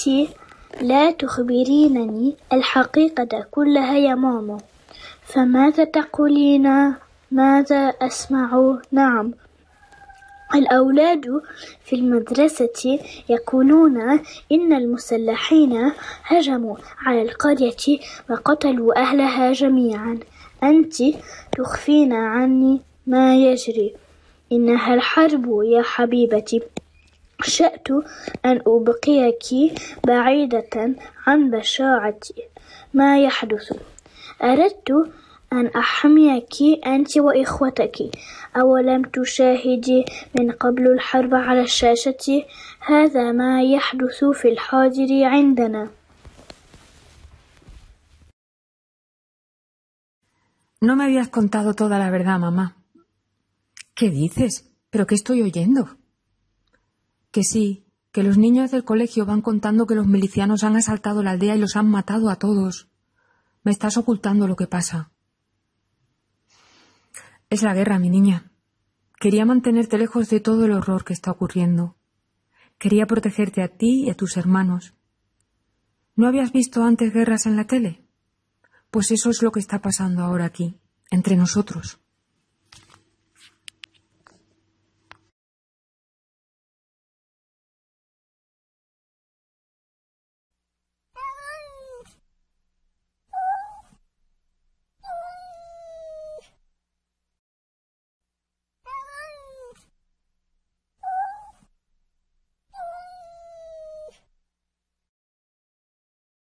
أنت لا تخبرينني الحقيقة كلها يا ماما. فماذا تقولين؟ ماذا أسمع؟ نعم، الأولاد في المدرسة يقولون إن المسلحين هجموا على القرية وقتلوا أهلها جميعا. أنت تخفين عني ما يجري. إنها الحرب يا حبيبتي. شأت أن أبقيك بعيدة عن بشاعة ما يحدث. أردت أن أحميك أنت وإخوتك. أولم تشاهدي من قبل الحرب على الشاشة؟ هذا ما يحدث في الحاضر عندنا. No me habías contado toda la verdad, mamá. ¿Qué dices? ¿Pero qué estoy oyendo? Que sí, que los niños del colegio van contando que los milicianos han asaltado la aldea y los han matado a todos. Me estás ocultando lo que pasa. Es la guerra, mi niña. Quería mantenerte lejos de todo el horror que está ocurriendo. Quería protegerte a ti y a tus hermanos. ¿No habías visto antes guerras en la tele? Pues eso es lo que está pasando ahora aquí, entre nosotros.